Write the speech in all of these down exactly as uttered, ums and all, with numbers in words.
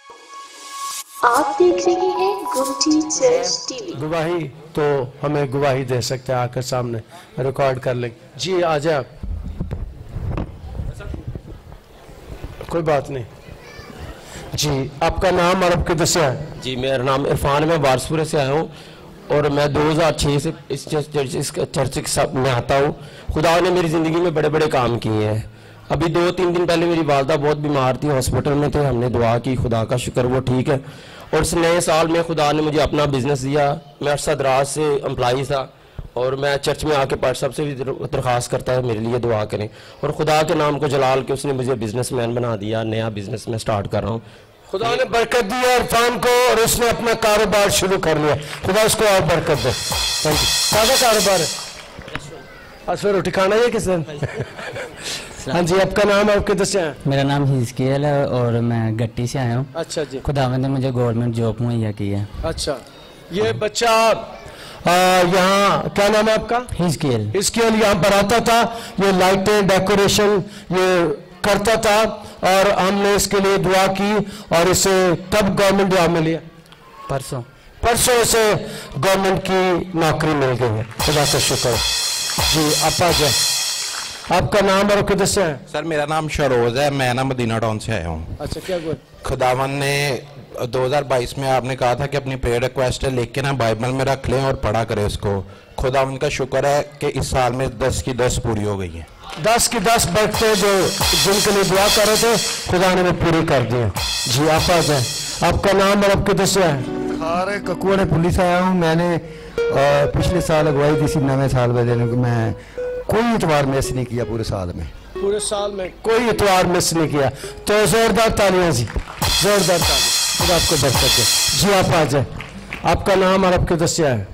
आप देख रहे हैं गुमटी चर्च टीवी। गवाही तो हमें गवाही दे सकते हैं, आकर सामने रिकॉर्ड कर लेंगे। जी आ जाए आप, कोई बात नहीं। जी आपका नाम और आप किधर से आए? जी मेरा नाम इरफान है, मैं वारसपुरे से आया हूँ और मैं दो हज़ार छह से इस चर्च इस चर्च के साथ में आता हूँ। खुदा ने मेरी ज़िंदगी में बड़े बड़े काम किए हैं। अभी दो तीन दिन पहले मेरी वालदा बहुत बीमार थी, हॉस्पिटल में थे, हमने दुआ की, खुदा का शुक्र वो ठीक है। और इस नए साल में खुदा ने मुझे अपना बिजनेस दिया। मैं अरसा दराज से एम्प्लॉई था और मैं चर्च में आके पार्ट सबसे भी दरख्वास्त करता है मेरे लिए दुआ करें, और खुदा के नाम को जलाल के उसने मुझे बिजनेसमैन बना दिया। नया बिजनेस में स्टार्ट कर रहा हूँ। खुदा ने बरकत दी है इरफान को और उसने अपना कारोबार शुरू कर लिया। खुदा उसको और बरकत दे। Thank you. सादा कारोबार है, आज फिर रोटी खाना है किस दिन? हाँ जी आपका नाम है, आप किधर से हैं? मेरा नाम हिजकियल है और मैं गट्टी से आया हूँ। अच्छा जी। खुदावंद ने मुझे गवर्नमेंट जॉब मुहैया की है। अच्छा, ये बच्चा यहाँ क्या नाम है आपका? हिजकियल। हिजकियल यहाँ पर आता था, ये लाइटें डेकोरेशन ये करता था और हमने इसके लिए दुआ की और इसे कब गवर्नमेंट जॉब मिली है? परसों परसों इसे गवर्नमेंट की नौकरी मिल गई है। खुदा का शुक्र है। जी आप आ जाए, आपका नाम और किधर से है? सर मेरा नाम शरोज है, मैं ना मदीना टाउन से आया हूँ। अच्छा क्या हुआ? खुदावन ने दो हज़ार बाईस में आपने कहा था कि अपनी प्रेयर रिक्वेस्ट है लेके ना बाइबल में रख लें और पढ़ा करें उसको। खुदावन का शुक्र है कि इस साल में दस की दस पूरी हो गई है। दस की दस बरकतें जो जिनके लिए दुआ कर रहे थे खुदा ने वो पूरी कर दी। जी आप आ जाए, आपका नाम और आप किधर से है? खारे ककुआड़े पुलिस आया हूँ। मैंने पिछले साल अगवाई दी सी नवे साल में देने को, मैं कोई इतवार मिस नहीं किया पूरे साल में। पूरे साल में कोई इतवार मिस नहीं किया, तो जोरदार तालियां जी, जोरदार तालियां। खुदा आपको बरकत दे। जी आप आ जाए, आपका नाम और आप किधर से है?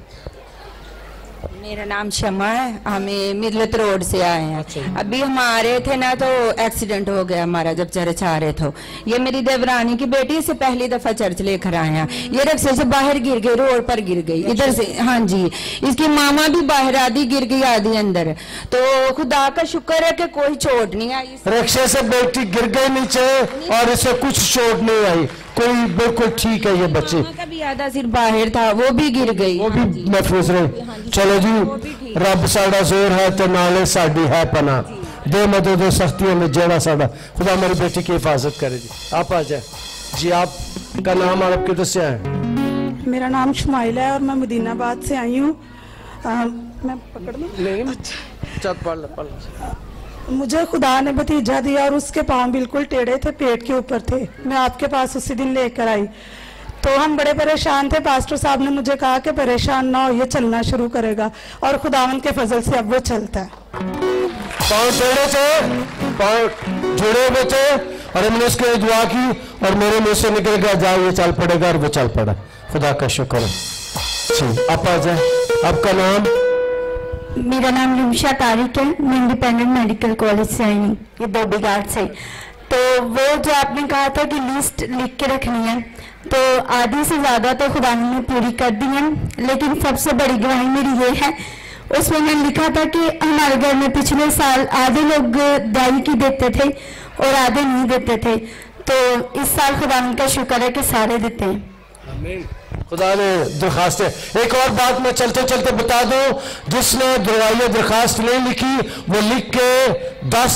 मेरा नाम शमा है, हमें मिदलत रोड से आए हैं। अच्छा। अभी हम आ रहे थे ना तो एक्सीडेंट हो गया हमारा जब चर्च आ रहे थे। ये मेरी देवरानी की बेटी, इसे पहली दफा चर्च लेकर आए हैं। ये रिक्शे से बाहर गिर गई, रोड पर गिर गई इधर से। हाँ जी, इसकी मामा भी बाहर, आधी गिर गई आधी अंदर। तो खुदा का शुक्र है कि कोई चोट नहीं आई। रिक्शे से बेटी गिर गई नीचे और इसे कुछ चोट नहीं आई, कोई बिल्कुल ठीक है। ये बच्चे का भी आधा सिर बाहर था, वो भी गिर गई, वो भी महफूज रही। चलो जी, रब साड़ा जोर है तो नाले साड़ी है पना दे मदद सख्तियों में जेड़ा साड़ा। खुदा मेरी बेटी की हिफाजत करे जी। आप आ जाए। जी आपका नाम और आप किधर से आए? मेरा नाम शुमाइल है और मैं मदीनाबाद से आई हूँ। मैं पकड़ लूँ? नहीं, अच्छा पढ़ लो पढ़ लो। मुझे खुदा ने भतीजा दिया और उसके पाँव बिल्कुल टेढ़े थे, पेट के ऊपर थे। मैं आपके पास उसी दिन लेकर आई तो हम बड़े परेशान थे। पास्टर साहब ने मुझे कहा कि परेशान ना हो, ये चलना शुरू करेगा और खुदावन के फजल से अब वो चलता है। पाँव टेढ़े थे, पाँव जुड़े हुए थे और हमने उसके लिए दुआ की और मेरे मुंह से निकल गया जा ये चल पड़ेगा और वो चल पड़ा। खुदा का शुक्र है। जी आप आ जाए, आपका नाम? मेरा नाम रुमशा तारिक है, मैं इंडिपेंडेंट मेडिकल कॉलेज से आई हूँ, ये बॉडीगार्ड से। तो वो जो आपने कहा था कि लिस्ट लिख के रखनी है, तो आधी से ज़्यादा तो खुदा ने पूरी कर दी है। लेकिन सबसे बड़ी गवाही मेरी ये है, उसमें मैंने लिखा था कि हमारे घर में पिछले साल आधे लोग दाई की देते थे और आधे नहीं देते थे, तो इस साल खुदा का शुक्र है कि सारे देते हैं। खुदा ने दरखास्त। एक और बात मैं चलते चलते बता दूं, जिसने दुआया दरखास्त नहीं लिखी वो लिख के दस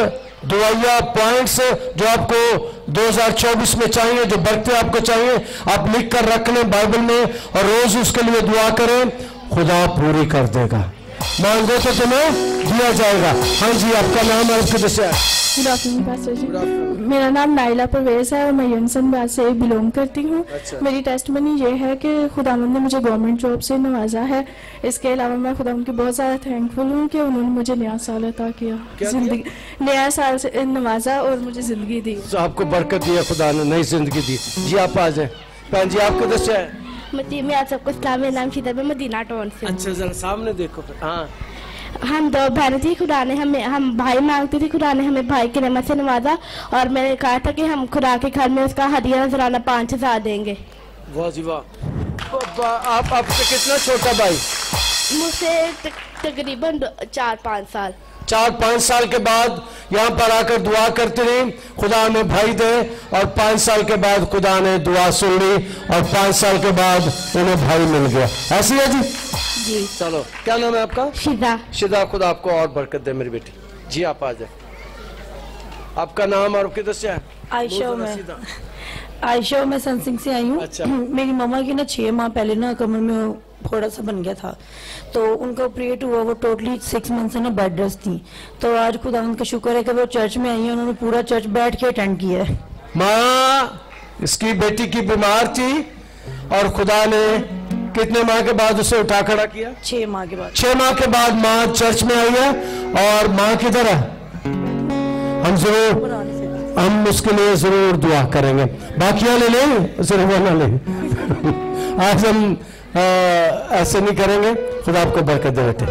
दुआया पॉइंट्स जो आपको दो हज़ार चौबीस में चाहिए, जो बरकतें आपको चाहिए, आप लिख कर रख लें बाइबल में और रोज उसके लिए दुआ करें, खुदा पूरी कर देगा। मांगो तो तुम्हें दिया जाएगा। हाँ जी आपका नाम और किधर से? गुड आफ्टरनून पास्टर जी, मेरा नाम नाइला परवेज है और मैं यूनसनबाद से बिलोंग करती हूँ। अच्छा। मेरी टेस्टमनी ये है कि खुदावंद ने मुझे गवर्नमेंट जॉब से नवाजा है। इसके अलावा मैं खुदावंद की बहुत ज़्यादा थैंकफुल हूँ कि उन्होंने मुझे नया साल अता किया, जिंदगी नया साल से नवाजा और मुझे ज़िंदगी दी। तो आपको बरकत दी है, खुदा ने नई जिंदगी दी। जी आप आ जाए। बहन जी आप किधर से है? मैं आप सबको सलाम, मेरा नाम शीतल है, मदीना टाउन से। अच्छा जरा सामने देखो। हाँ हम दो बहन थी, खुदा ने हमें हम भाई मांगते थे, खुदा ने हमें भाई की रहमत से नवाजा और मैंने कहा था कि हम खुदा के घर में उसका हदिया नजराना पाँच हजार देंगे। वाह जी वाह। आप आपसे कितना छोटा भाई? मुझसे तकरीबन चार पाँच साल। चार पाँच साल के बाद यहाँ पर आकर दुआ करती रही, खुदा ने भाई दे, और पाँच साल के बाद खुदा ने दुआ सुन ली और पाँच साल के बाद उन्हें भाई मिल गया। ऐसी है जी? जी। चलो, क्या नाम है आपका? शिदा। शिदा, खुदा आपको और बरकत दे मेरी बेटी। जी आप आ जाए। आपका नाम और किधर से है? आयशा में आयशा मैं सनसिंह से आई हूँ। अच्छा। मेरी मम्मा की ना छह माह पहले ना कमर में थोड़ा सा बन गया था, तो उनका ऑपरेट हुआ, वो टोटली सिक्स मंथ से ना बेड रेस्ट थी। तो आज खुदा उनका शुक्र है कि वो चर्च में आई है, उन्होंने पूरा चर्च बैठ के अटेंड किया है। माँ इसकी बेटी की बीमार थी और खुदा ने कितने माह के बाद उसे उठा खड़ा किया? छह माह के बाद। छह माह के बाद माँ चर्च में आई है। और माँ किधर है? हम जरूर हम उसके लिए जरूर दुआ करेंगे। बाकी ले लें, जरूर ना लें। आज हम आ, ऐसे नहीं करेंगे। खुदा आपको बरकत दे बेटे।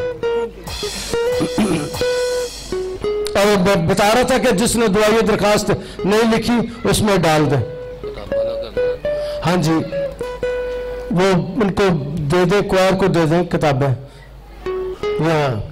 और बता रहा था कि जिसने दुआई दरखास्त नहीं लिखी उसमें डाल दे। हाँ जी, वो उनको दे दे, क्वायर को दे दें किताबें। हाँ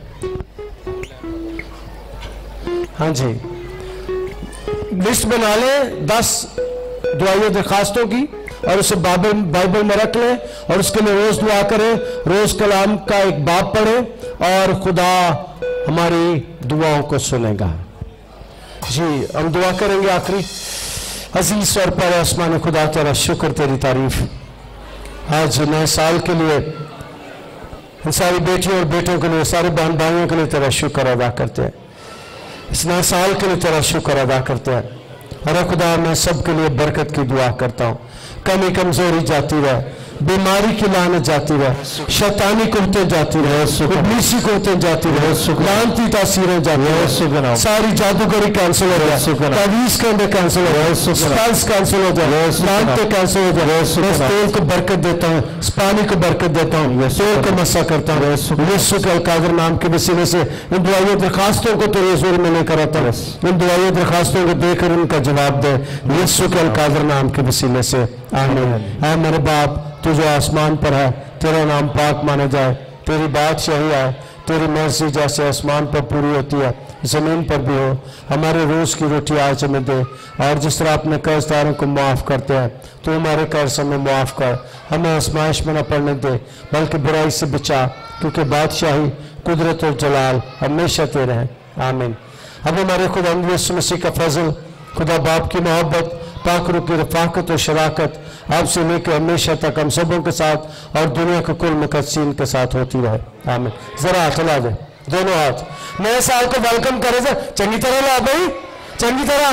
हाँ जी, लिस्ट बना ले दस दुआई दरखास्तों की और उसे बाइबल बाइबल में रख ले और उसके लिए रोज दुआ करें, रोज कलाम का एक बाब पढ़े और खुदा हमारी दुआओं को सुनेगा। जी हम दुआ करेंगे आखिरी। अजीज स्वर पर आसमान खुदा तेरा शुक्र, तेरी तारीफ आज नए साल के लिए, इन सारी बेटियों और बेटों के लिए, सारे बहन भाइयों के लिए तेरा शुक्र अदा करते हैं। इस नए साल के लिए तेरा शुक्र अदा करते हैं। अरे खुदा मैं सबके लिए बरकत की दुआ करता हूँ। कमी कमजोरी जाती रहे, बीमारी की लानत जाती रहे, शैतानी कुर्ते जाती रहे, इब्लीसी कुर्ते जाती रहे, लानती तासीरें जाती रहे, सारी जादूगरी कैंसिल हो जाए, तावीज़ के अंदर कैंसिल हो जाए, स्पेल्स कैंसिल हो जाए, लानतें कैंसिल हो जाए। मैं तेल को बरकत देता हूँ, इस पानी को बरकत देता हूँ, तेल को मसा करता हूँ यीशु के अलकादर नाम के वसीले से। इन दुआई दरखास्तों को तेरे हुजूर में लेकर आता हूँ, इन दुआई दरखास्तों को देकर उनका जवाब दे यीशु के अलकादर नाम के वसीले से। आमीन। ऐ मेरे बाप, तू जो आसमान पर है, तेरा नाम पाक माना जाए, तेरी बादशाही आए, तेरी मर्जी जैसे आसमान पर पूरी होती है ज़मीन पर भी हो। हमारे रोज़ की रोटी आज हमें दे, और जिस तरह अपने कर्जदारों को माफ़ करते हैं तो हमारे कर्ज हमें माफ़ कर। हमें आजमाइश में न पड़ने दे बल्कि बुराई से बचा, क्योंकि बादशाही, कुदरत और जलाल हमेशा तेरे हैं। आमीन। अब हमारे खुदा यीशु मसीह का फजल, खुदा बाप की मोहब्बत, पाकरू की रफाकत और शराकत आपसे लेकर हमेशा तक हम सबों के साथ और दुनिया के कुल मुकद्दसीन के साथ होती रहे। आमीन। जरा हाथ हिला दे, दोनों हाथ। नए साल को वेलकम करे जा, चंगी तरह ला भाई, चंगी तरह।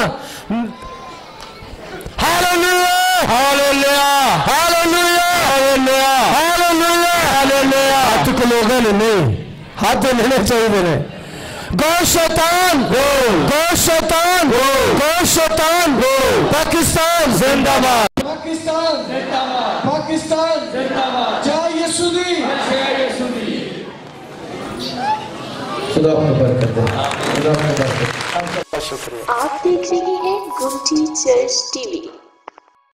Hallelujah, hallelujah, hallelujah, hallelujah, hallelujah, hallelujah. हाथ को लोगों ने नहीं, हाथ लेने चाहिए मेरे। गो शैतान, गो शैतान, गो शैतान। पाकिस्तान जिंदाबाद, पाकिस्तान जिंदाबाद, पाकिस्तान जिंदाबाद। जय यीशु दी, जय यीशु दी। खुदा आपको बरकत दे, खुदा आपको बरकत दे। शुक्रिया। आप देख रहे हैं गुमटी चर्च टीवी।